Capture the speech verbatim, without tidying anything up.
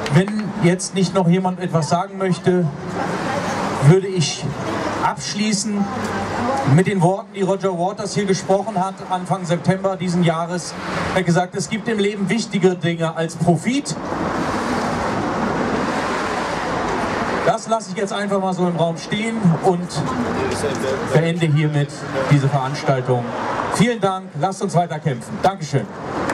Wenn jetzt nicht noch jemand etwas sagen möchte, würde ich abschließen mit den Worten, die Roger Waters hier gesprochen hat, Anfang September diesen Jahres. Er hat gesagt, es gibt im Leben wichtigere Dinge als Profit. Das lasse ich jetzt einfach mal so im Raum stehen und beende hiermit diese Veranstaltung. Vielen Dank, lasst uns weiter kämpfen. Dankeschön.